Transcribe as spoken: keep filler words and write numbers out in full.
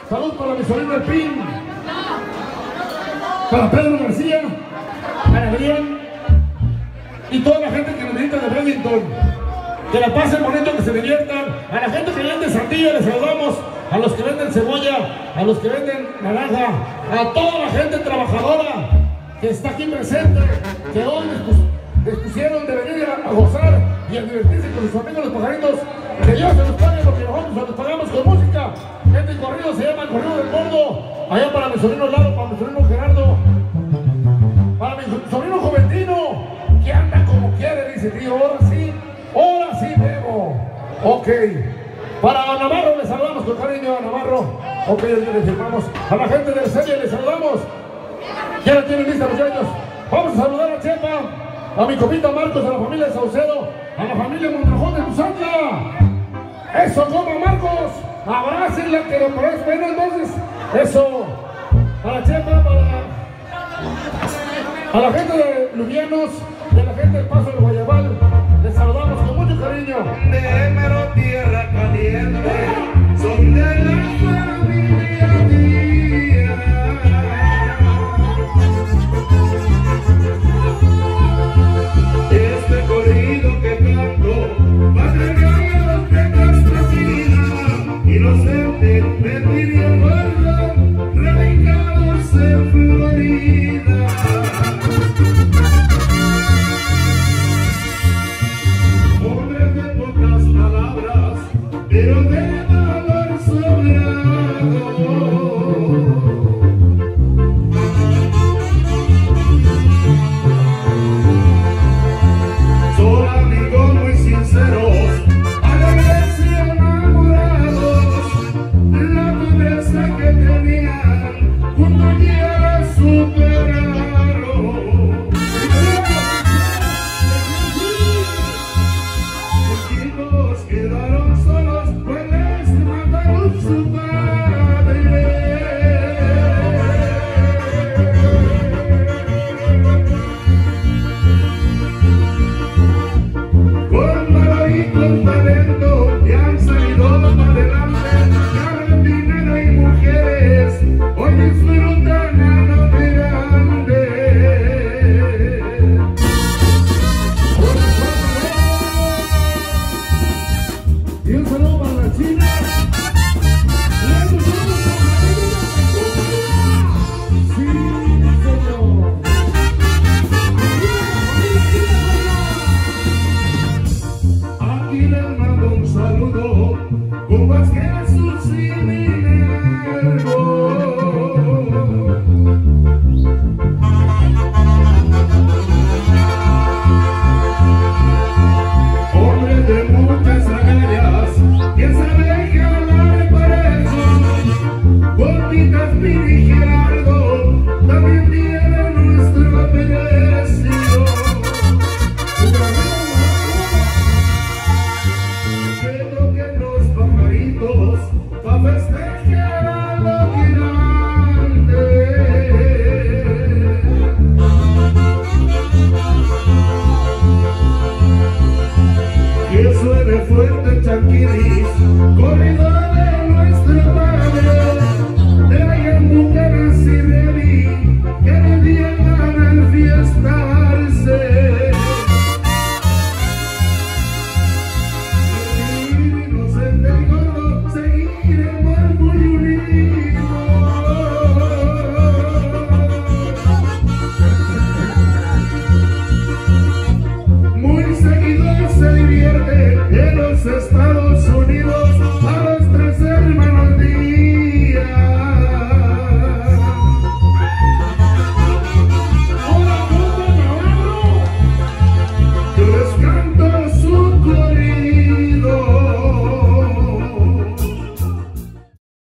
Salud para mi sobrino El Pin. Para Pedro García. Para Adrián. Y toda la gente que nos visita de Bradington. Que la pasen bonito, que se diviertan. A la gente que vende sandía les saludamos. A los que venden cebolla. A los que venden naranja. A toda la gente trabajadora que está aquí presente. Que hoy les, pus les pusieron de venir a, a gozar y a divertirse con sus amigos los pajaritos. Que Dios se los pague porque nosotros se los pagamos con música. Este corrido se llama el corrido del gordo. Allá para mi sobrino Lalo, para mi sobrino Gerardo. Para mi sobrino Juventino, que anda como quiere, dice tío. Ahora sí, ahora sí bebo. Ok. Para Navarro le saludamos con cariño a Navarro. Ok, le firmamos. A la gente del Serie le saludamos. Ya la tienen lista, muchachos. Vamos a saludar a Chepa, a mi copita Marcos, a la familia Saucedo, a la familia Mondrajón de Tuzantla. Eso, como Marcos. Abrácenla, que lo parece bueno, entonces. Eso. Para Chepa, para a la gente de Lubianos y a la gente del Paso del Guayabal. Les saludamos con mucho cariño. De mero tierra caliente, son de la familia mía. Este corrido que canto va a cargar los de Castrofina, inocente me pidió perdón, radicados en Florida. Hombres de pocas palabras, pero de valor sobrado. Son amigos muy sinceros, alegres y enamorados. La pobreza que tenían, junto ya la superaron. Los quedaron solos, pues les mataron su padre. Con valor y con talento que han salido para adelante, ganan dinero y mujeres, hoy disfrutan a lo grande. Y un saludo para la China. ¡Le gustamos a María! ¡Sí, señor! Aquí les mando un saludo, con más que Jesús y Minervo. Hombres de muchas agallas, que saben que hablar para eso. Gorditas, Miri, Gerardo, también tienen nuestro aprecio. Que toquen los pajaritos pa' festejar a lo grande. Que suene fuerte Chanquiris, corrido de nuestro padre. Traigan bucanas y reví, que no llegan a enfiestarse. Seguir inocente y gordo, seguiremos muy unidos. Muy seguido se divierte en los estados.